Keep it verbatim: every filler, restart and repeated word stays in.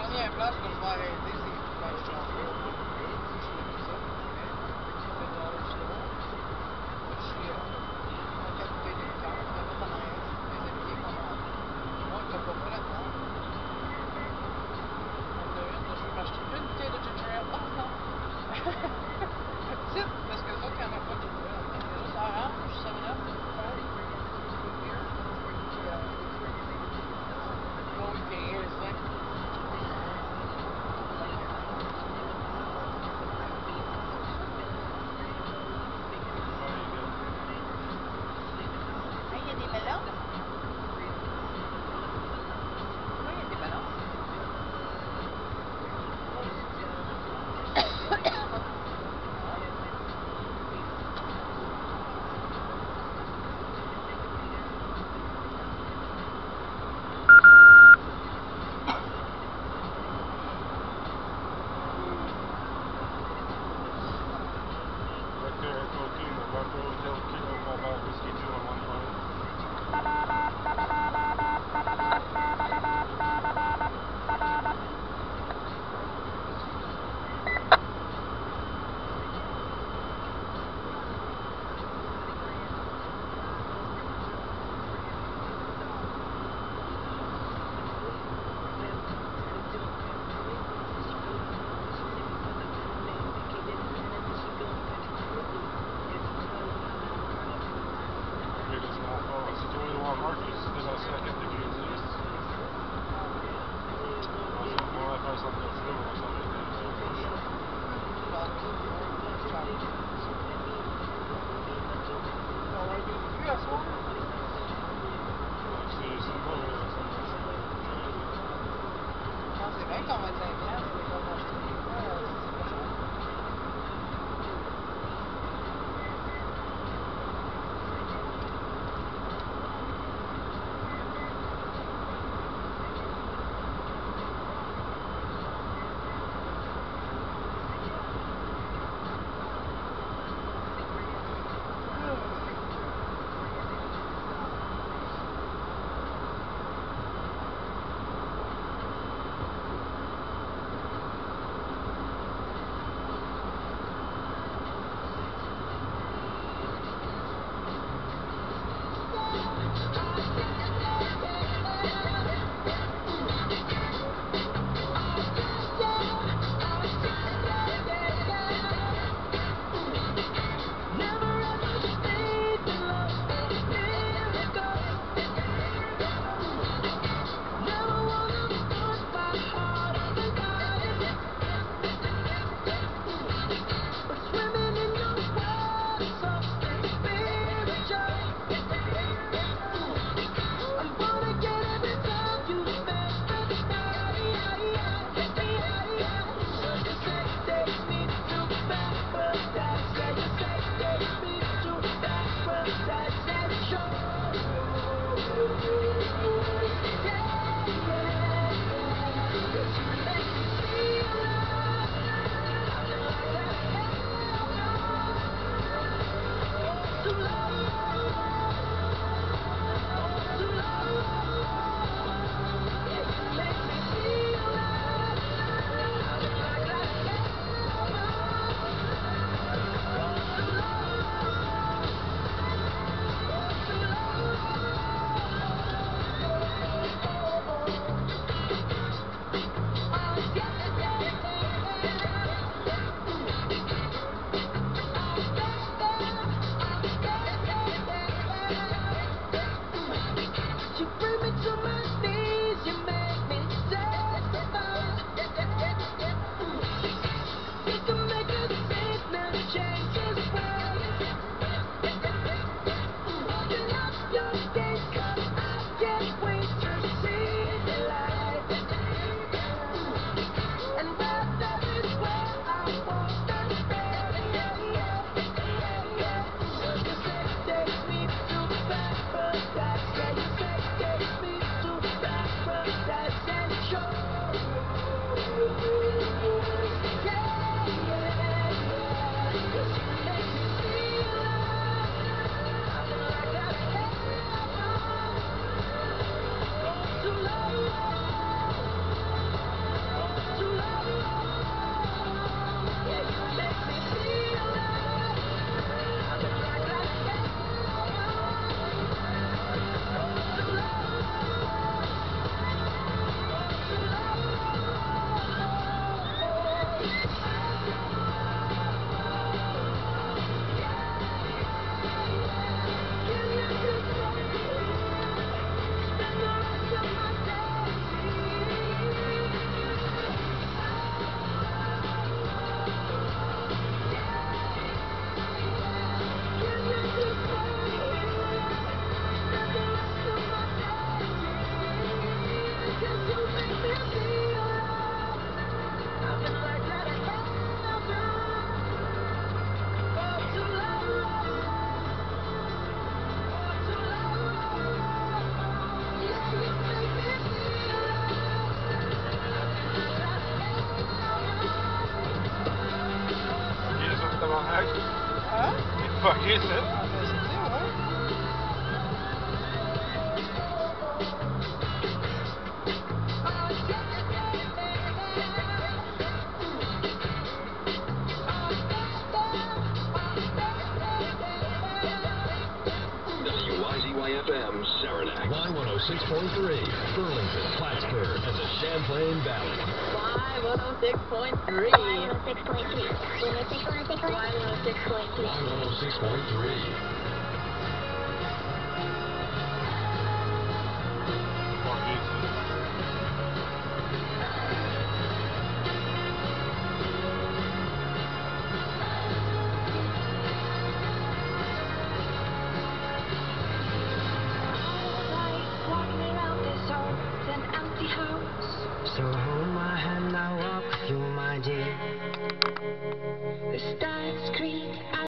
première place que je vais arrêter, c'est vers le janvier. Je fais tout ça. Je fais de l'heure solo. Je suis en qualité des camps. On a fait en arrière. Mes amis, comme moi. Moi, je ne pas moi là-dedans. On a une, je veux m'acheter une bouteille de ginger ale. Oh non! Petite, parce que les autres, il n'y en a pas de chocolat là-dedans. Il y a juste orange, seven up, Coke, root beer, puis euh, Coke et raisin. Hey, il y a des ballons? Oui, il y a des ballons. C'est bien qu'on va être cinq ans, mais on va acheter des fois, c'est pas cher. Fuck is it? I miss it too, huh? W Y Z Y F M, Saranac. Y one oh six point three, Burlington, Plattsburgh, and the Champlain Valley. Y one oh six point three. Y one oh six point three. Y one oh six point three. Y one oh six point three. Y one oh six point three.